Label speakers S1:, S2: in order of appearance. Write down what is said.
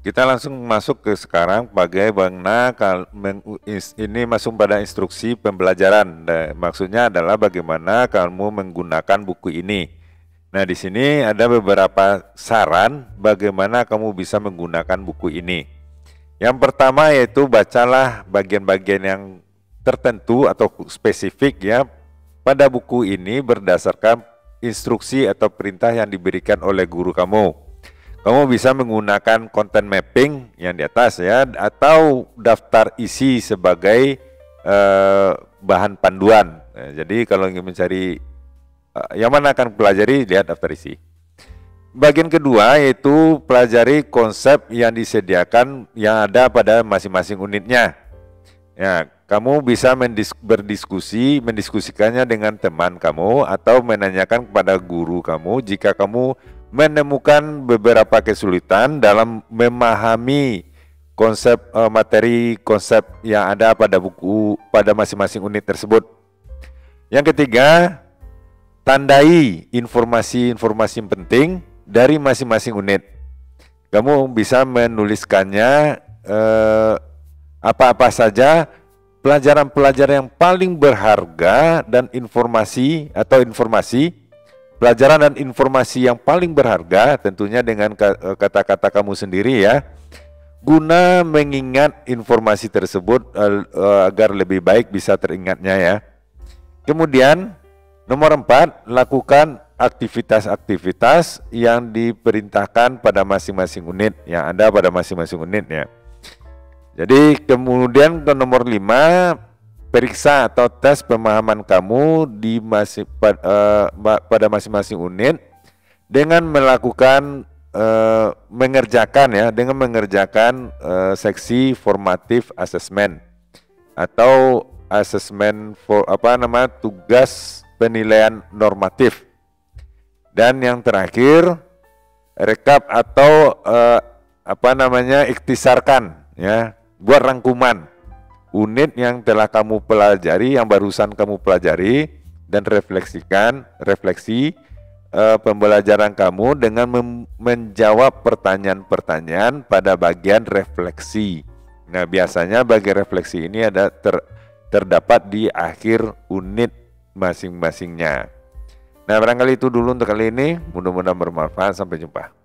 S1: Kita langsung masuk ke sekarang bagaimana ini masuk pada instruksi pembelajaran. Maksudnya adalah bagaimana kamu menggunakan buku ini. Nah, di sini ada beberapa saran bagaimana kamu bisa menggunakan buku ini. Yang pertama yaitu bacalah bagian-bagian yang tertentu atau spesifik ya pada buku ini berdasarkan instruksi atau perintah yang diberikan oleh guru kamu. Kamu bisa menggunakan content mapping yang di atas ya, atau daftar isi sebagai bahan panduan. Jadi kalau ingin mencari yang mana akan pelajari, lihat daftar isi. Bagian kedua yaitu pelajari konsep yang disediakan yang ada pada masing-masing unitnya. Ya, kamu bisa mendiskusikannya dengan teman kamu atau menanyakan kepada guru kamu jika kamu menemukan beberapa kesulitan dalam memahami konsep materi konsep yang ada pada buku pada masing-masing unit tersebut. Yang ketiga, tandai informasi-informasi penting dari masing-masing unit. Kamu bisa menuliskannya apa-apa saja pelajaran-pelajaran yang paling berharga dan informasi pelajaran dan informasi yang paling berharga tentunya dengan kata-kata kamu sendiri ya, guna mengingat informasi tersebut agar lebih baik bisa teringatnya ya. Kemudian nomor 4, lakukan aktivitas-aktivitas yang diperintahkan pada masing-masing unit yang ada pada masing-masing unit ya. Jadi kemudian ke nomor 5, periksa atau tes pemahaman kamu pada masing-masing unit dengan melakukan mengerjakan seksi formative assessment atau assessment tugas penilaian normatif. Dan yang terakhir, rekap atau ikhtisarkan ya, buat rangkuman unit yang telah kamu pelajari, yang barusan kamu pelajari, dan refleksi pembelajaran kamu dengan menjawab pertanyaan-pertanyaan pada bagian refleksi. Nah, biasanya bagian refleksi ini ada terdapat di akhir unit masing-masingnya. Nah, barangkali itu dulu untuk kali ini. Mudah-mudahan bermanfaat. Sampai jumpa.